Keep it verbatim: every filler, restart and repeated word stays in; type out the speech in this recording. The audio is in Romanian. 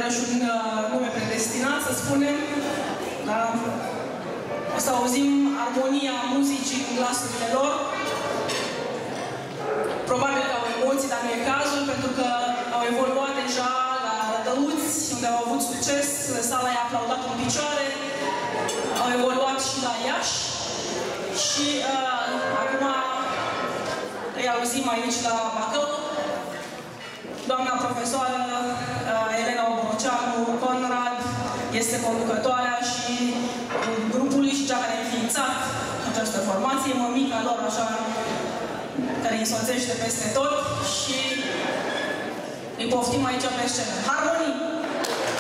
iarăși un nume predestinat, să spunem. Da? O să auzim armonia muzicii în glasurile lor. Probabil că au emoții, dar nu e cazul, pentru că au evoluat deja la Rădăuți, unde au avut succes, sala i-a aplaudat în picioare, au evoluat și la Iași și uh, acum îi auzim aici la Bacău. Doamna profesoară uh, Elena Oboroceanu Conrad este conducătoarea și grupului și cea care a înființat această formație, mămica lor, așa, care îi însoțește peste tot și îi poftim aici pe scenă.